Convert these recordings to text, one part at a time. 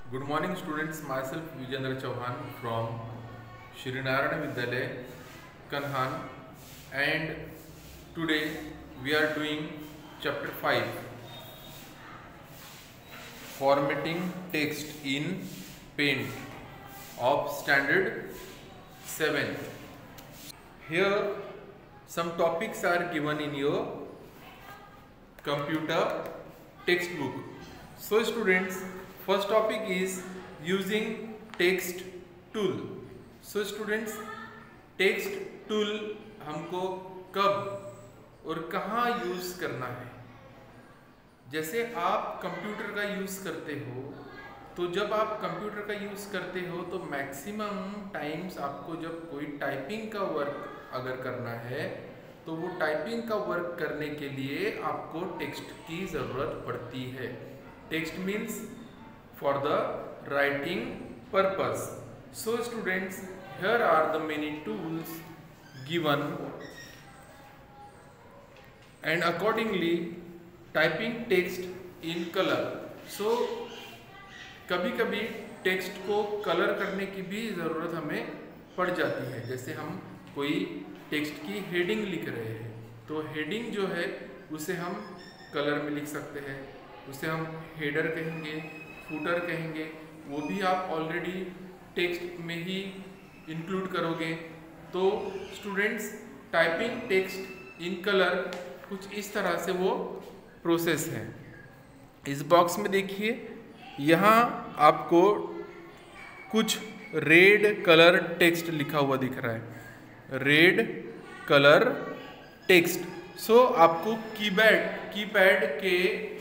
Good morning students, myself Vijendra Chauhan from Shri Narayana Vidyalaya, Kanhan, and today we are doing chapter 5, formatting text in Paint of standard 7. Here some topics are given in your computer textbook. So students, first topic is using text tool. So students, text tool हमको कब और कहाँ use करना है। जैसे आप computer का use करते हो, तो जब आप कंप्यूटर का यूज करते हो तो मैक्सिमम टाइम्स आपको जब कोई टाइपिंग का वर्क अगर करना है तो वो टाइपिंग का वर्क करने के लिए आपको टेक्स्ट की ज़रूरत पड़ती है। Text means for the writing purpose. So students, here are the many tools given and accordingly typing text in color. So कभी कभी टेक्स्ट को कलर करने की भी ज़रूरत हमें पड़ जाती है। जैसे हम कोई टेक्स्ट की हेडिंग लिख रहे हैं तो हेडिंग जो है उसे हम कलर में लिख सकते हैं, उसे हम हेडर कहेंगे, फूटर कहेंगे, वो भी आप ऑलरेडी टेक्स्ट में ही इंक्लूड करोगे। तो students, typing text in colour कुछ इस तरह से वो प्रोसेस है। इस बॉक्स में देखिए, यहाँ आपको कुछ रेड कलर टेक्स्ट लिखा हुआ दिख रहा है, रेड कलर टेक्स्ट। सो आपको कीपैड के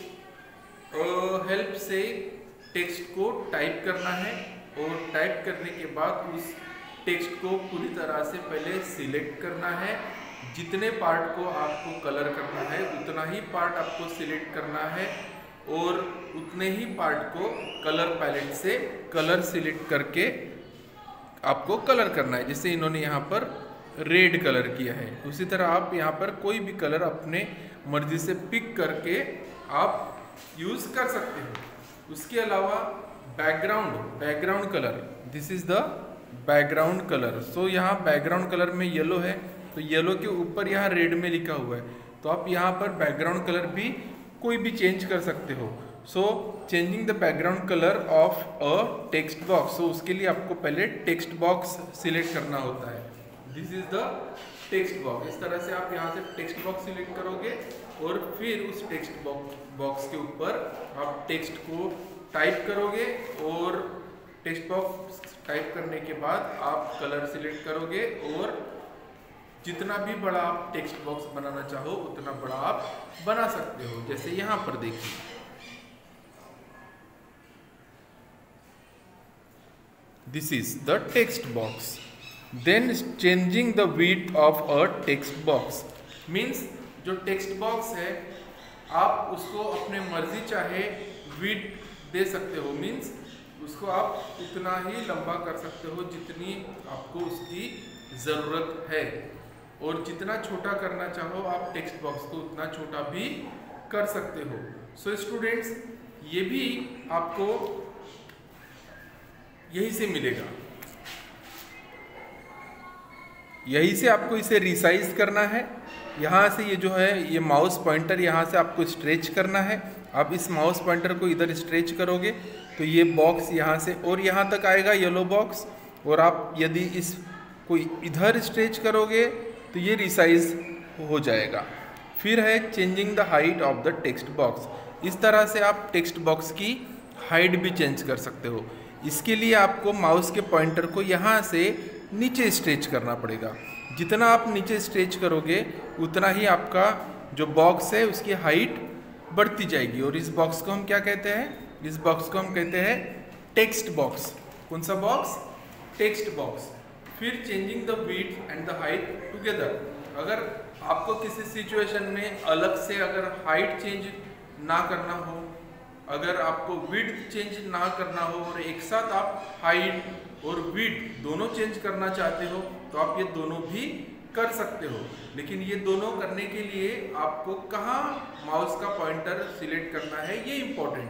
हेल्प से टेक्स्ट को टाइप करना है और टाइप करने के बाद उस टेक्स्ट को पूरी तरह से पहले सिलेक्ट करना है। जितने पार्ट को आपको कलर करना है उतना ही पार्ट आपको सिलेक्ट करना है और उतने ही पार्ट को कलर पैलेट से कलर सिलेक्ट करके आपको कलर करना है। जैसे इन्होंने यहाँ पर रेड कलर किया है, उसी तरह आप यहाँ पर कोई भी कलर अपने मर्जी से पिक करके आप यूज़ कर सकते हो। उसके अलावा background colour, this is the background colour. So यहाँ बैकग्राउंड कलर में येलो है तो येलो के ऊपर यहाँ रेड में लिखा हुआ है, तो आप यहाँ पर बैकग्राउंड कलर भी कोई भी चेंज कर सकते हो। So changing the background colour of a text box, so उसके लिए आपको पहले टेक्स्ट बॉक्स सिलेक्ट करना होता है। This is the text box. इस तरह से आप यहाँ से टेक्स्ट बॉक्स सिलेक्ट करोगे और फिर उस टेक्स्ट बॉक्स के ऊपर आप टेक्स्ट को टाइप करोगे और टेक्स्ट बॉक्स टाइप करने के बाद आप कलर सिलेक्ट करोगे और जितना भी बड़ा आप टेक्स्ट बॉक्स बनाना चाहो उतना बड़ा आप बना सकते हो। जैसे यहाँ पर देखिए, this is the text box. Then changing the width of a text box means जो टेक्स्ट बॉक्स है आप उसको अपने मर्जी चाहे विड्थ दे सकते हो, मीन्स उसको आप उतना ही लंबा कर सकते हो जितनी आपको उसकी ज़रूरत है, और जितना छोटा करना चाहो आप टेक्स्ट बॉक्स को उतना छोटा भी कर सकते हो। सो स्टूडेंट्स, ये भी आपको यहीं से मिलेगा, यहीं से आपको इसे रिसाइज करना है। यहाँ से ये जो है ये माउस पॉइंटर यहाँ से आपको स्ट्रेच करना है। आप इस माउस पॉइंटर को इधर स्ट्रेच करोगे तो ये बॉक्स यहाँ से और यहाँ तक आएगा, येलो बॉक्स। और आप यदि इस को इधर स्ट्रेच करोगे तो ये रिसाइज हो जाएगा। फिर है changing the height of the text box. इस तरह से आप टेक्स्ट बॉक्स की हाइट भी चेंज कर सकते हो। इसके लिए आपको माउस के पॉइंटर को यहाँ से नीचे स्ट्रेच करना पड़ेगा। जितना आप नीचे स्ट्रेच करोगे उतना ही आपका जो बॉक्स है उसकी हाइट बढ़ती जाएगी। और इस बॉक्स को हम क्या कहते हैं? इस बॉक्स को हम कहते हैं टेक्स्ट बॉक्स। कौन सा बॉक्स? Text box. फिर changing the width and the height together. अगर आपको किसी सिचुएशन में अलग से अगर हाइट चेंज ना करना हो, अगर आपको विड्थ चेंज ना करना हो और एक साथ आप हाइट और विड्थ दोनों चेंज करना चाहते हो तो आप ये दोनों भी कर सकते हो। लेकिन ये दोनों करने के लिए आपको कहाँ माउस का पॉइंटर सिलेक्ट करना है ये इम्पोर्टेंट है।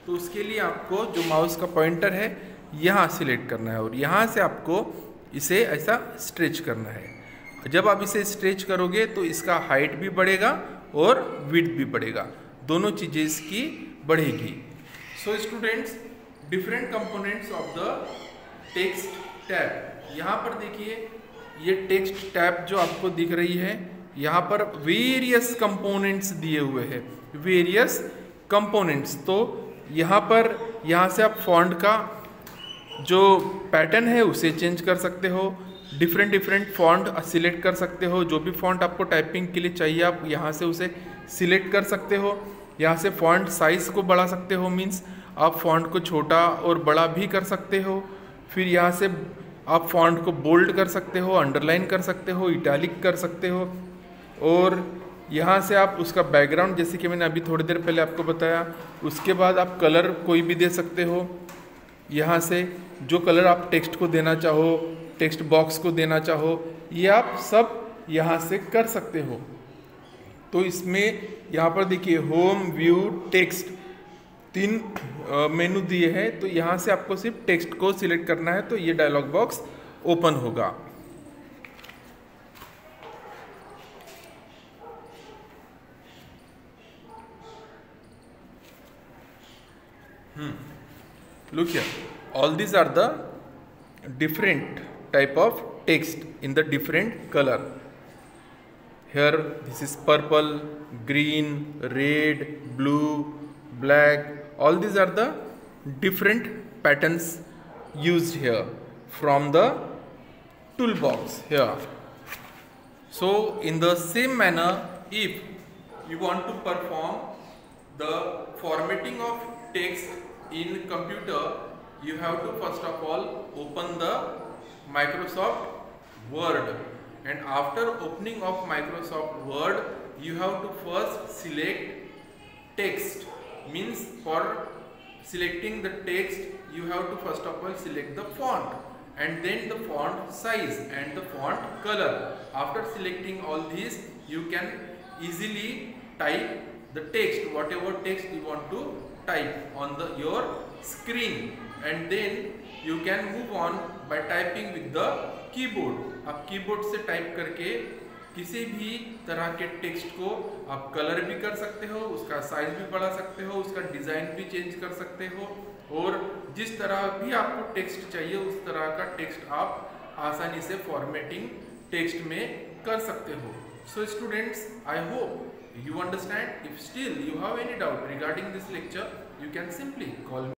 तो उसके लिए आपको जो माउस का पॉइंटर है यहाँ सिलेक्ट करना है और यहाँ से आपको इसे ऐसा स्ट्रेच करना है। जब आप इसे स्ट्रेच करोगे तो इसका हाइट भी बढ़ेगा और विड्थ भी बढ़ेगा, दोनों चीज़ें इसकी बढ़ेगी। So students, different components of the text tab. यहाँ पर देखिए, ये टेक्स्ट टैब जो आपको दिख रही है, यहाँ पर वेरियस कंपोनेंट्स दिए हुए हैं, वेरियस कंपोनेंट्स। तो यहाँ से आप फॉन्ट का जो पैटर्न है उसे चेंज कर सकते हो, डिफरेंट फॉन्ट सिलेक्ट कर सकते हो। जो भी फॉन्ट आपको टाइपिंग के लिए चाहिए आप यहाँ से उसे सिलेक्ट कर सकते हो। यहाँ से फॉन्ट साइज़ को बढ़ा सकते हो, मीन्स आप फॉन्ट को छोटा और बड़ा भी कर सकते हो। फिर यहाँ से आप फॉन्ट को बोल्ड कर सकते हो, अंडरलाइन कर सकते हो, इटैलिक कर सकते हो। और यहाँ से आप उसका बैकग्राउंड, जैसे कि मैंने अभी थोड़ी देर पहले आपको बताया, उसके बाद आप कलर कोई भी दे सकते हो। यहाँ से जो कलर आप टेक्स्ट को देना चाहो, टेक्स्ट बॉक्स को देना चाहो, ये आप सब यहाँ से कर सकते हो। तो इसमें यहाँ पर देखिए होम, व्यू, टेक्स्ट, 3 मेनू दिए हैं। तो यहाँ से आपको सिर्फ टेक्स्ट को सिलेक्ट करना है, तो ये डायलॉग बॉक्स ओपन होगा। Look here, all these are the different type of text in the different color. Here this is purple, green, red, blue, black. All these are the different patterns used here from the toolbox here. So in the same manner, if you want to perform the formatting of text in computer, you have to first of all open the Microsoft Word, and after opening of Microsoft Word you have to first select text. Means for selecting the text you have to first of all select the font, and then the font size and the font color. After selecting all these, you can easily type the text, whatever text you want to type on your screen, and then you can move on by typing with the keyboard. आप keyboard से type करके किसी भी तरह के text को आप colour भी कर सकते हो, उसका साइज भी बढ़ा सकते हो, उसका डिज़ाइन भी चेंज कर सकते हो, और जिस तरह भी आपको टेक्स्ट चाहिए उस तरह का टेक्स्ट आप आसानी से फॉर्मेटिंग टेक्स्ट में कर सकते हो। So students, I hope you understand. If still you have any doubt regarding this lecture, you can simply call me.